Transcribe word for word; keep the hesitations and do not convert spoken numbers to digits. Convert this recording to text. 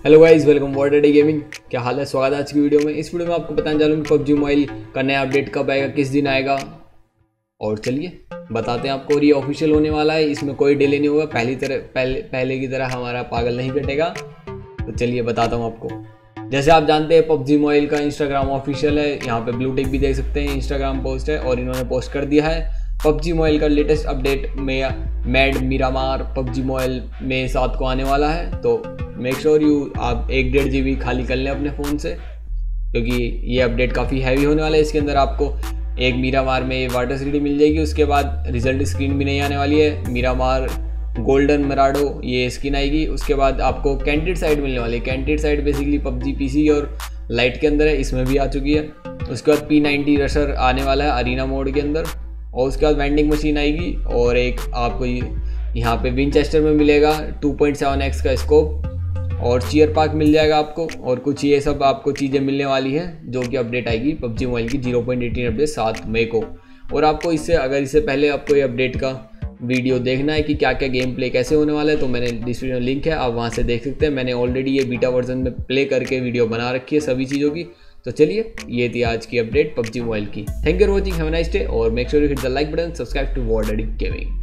Hello guys, welcome world day gaming. क्या हाल है? स्वागत है आज की वीडियो में। इस वीडियो में आपको बताने जा रहा हूँ कि पबजी मोबाइल का नया अपडेट कब आएगा, किस दिन आएगा, और चलिए बताते हैं आपको। और ये ऑफिशियल होने वाला है, इसमें कोई डिले नहीं होगा। पहली तरह पहले पहले की तरह हमारा पागल नहीं कटेगा। तो चलिए बताता हूँ आपको। जैसे आप जानते हैं पबजी मोबाइल का इंस्टाग्राम ऑफिशियल है, यहाँ पे ब्लू टिक भी देख सकते हैं, इंस्टाग्राम पोस्ट है और इन्होंने पोस्ट कर दिया है पबजी मोबाइल का लेटेस्ट अपडेट में मैड मिरामार पबजी मोबाइल में सात को आने वाला है। तो मेक श्योर यू आप एक डेढ़ जी बी खाली कर लें अपने फ़ोन से, क्योंकि ये अपडेट काफ़ी हैवी होने वाला है। इसके अंदर आपको एक मिरामार में वाटर सीडी मिल जाएगी, उसके बाद रिजल्ट स्क्रीन भी नहीं आने वाली है। मिरामार गोल्डन मराडो ये स्किन आएगी। उसके बाद आपको कैंडिड साइड मिलने वाली है। Candid side basically PUBG PC और लाइट के अंदर है, इसमें भी आ चुकी है। उसके बाद पी नाइन्टी रशर आने वाला है अरीना मोड के अंदर, और उसके बाद वेंडिंग मशीन आएगी। और एक आपको यहाँ पे विंचेस्टर में मिलेगा टू पॉइंट सेवन एक्स का स्कोप, और चीयर पार्क मिल जाएगा आपको, और कुछ ये सब आपको चीज़ें मिलने वाली हैं जो कि अपडेट आएगी पबजी मोबाइल की ज़ीरो पॉइंट एटीन अपडेट सात मई को। और आपको इससे अगर इससे पहले आपको ये अपडेट का वीडियो देखना है कि क्या क्या गेम प्ले कैसे होने वाला है, तो मैंने डिस्क्रिप्शन में लिंक है, आप वहाँ से देख सकते हैं। मैंने ऑलरेडी ये बीटा वर्जन में प्ले करके वीडियो बना रखी है सभी चीज़ों की। तो चलिए, ये थी आज की अपडेट पबजी मोबाइल की। Thank you for watching, have a nice day, और make sure you hit the like button, subscribe to world day gaming.